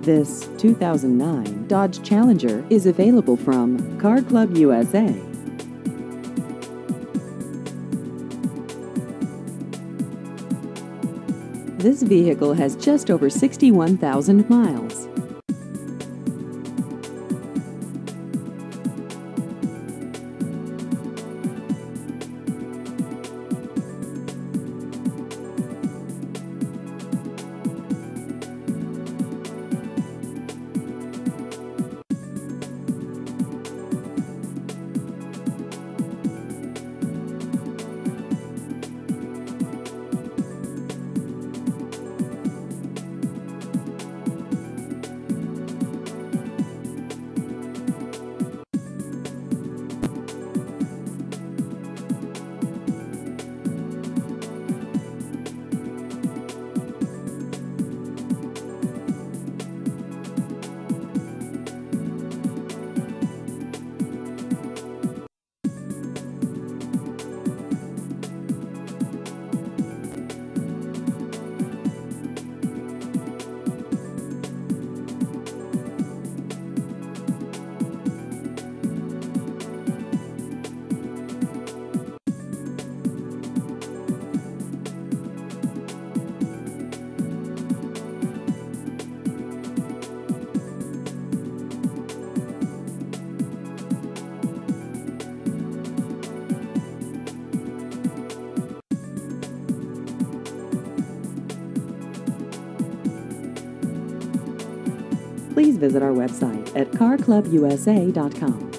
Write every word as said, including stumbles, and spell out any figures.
This two thousand nine Dodge Challenger is available from Car Club U S A. This vehicle has just over sixty-one thousand miles. Please visit our website at car club u s a dot com.